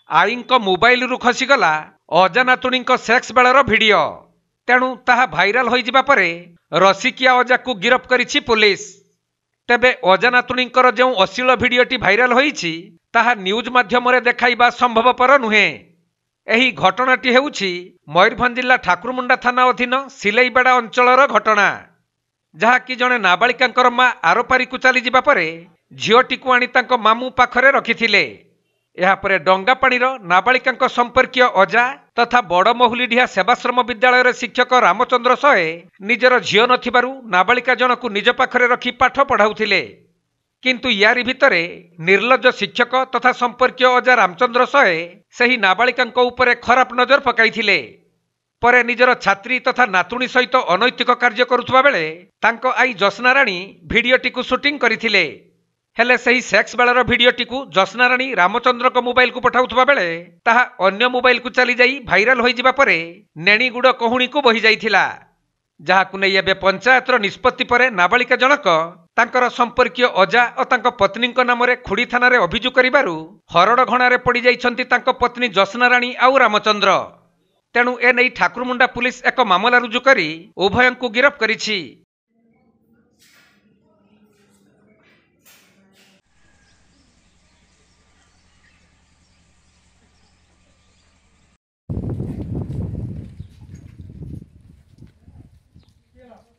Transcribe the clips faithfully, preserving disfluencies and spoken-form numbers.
आईଙ୍କ mobile रु खसीगला अजानातुणी सेक्स बेलर भिडियो। तेणु ताहा भाइराल हो जिबा परे रसिकिया अजा को गिरफ करिछि पुलिस। तेबे अजानातुणींकर जो अश्लील भिडियोटी भाइराल होईछि ताहा न्यूज माध्यम रे देखाइबा संभवपर नुहे। एही घटनाटी हेउछि मयूरभंज जिला ठाकुरमुंडा थाना अधीन सिलेईबाड़ा अंचलर घटना, जहा कि जणे नाबालिकांकर मा आरोपारी को चली जिबा परे झियोटी को आनी तांको मामू पाखरे रखिथिले। एहा परे डंगापाणीर नाबालिकांक संपर्कीय अजा तथा बड़महुलीढिया सेवाश्रम विद्यालय शिक्षक रामचंद्र सहे निजर झियो नथिबारु नाबालिका जनकु निज पाखरे रखी पाठ पढ़ाउथिले। किंतु यारी भितरे निर्लज्ज शिक्षक तथा संपर्कीय अजा रामचंद्र सहे सही नाबालिकांक उपरे खराब नजर पकाइथिले। परे निजर छात्री तथा नातुणी सहित अनैतिक कार्य करुथबा बेले तांको आई जसना राणी भिडियोटी को शूटिंग करिथिले। हेले सही सेक्स बेलर भिडियोटी को जसना राणी रामचंद्र को मोबाइल को पठाउथबा बेले ताहा अन्य मोबाइल को चली जाई भाइराल होई जिबा परे नेणीगुड़ कहुणी को बही जाइथिला। जहाकु नै एबे पंचायतर निष्पत्ति परे नाबालिका जनक तांकर संपर्कीय अजा और तांको पत्नींक नामरे खुड़ी थाना रे अभियोग करिबारु हरड़ घणारे पड़ी जाइछंती तांको पत्नी जसना राणी आउ रामचंद्र। तेणु ए नै ठाकुरमुंडा पुलिस एक मामला रुजु करी उभयंकु गिरफ करिछि।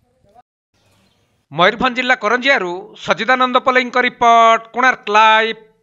मयूरभंज जिला करंजियारू सजिदानंद पलईंक रिपोर्ट, कोणार्क लाइव।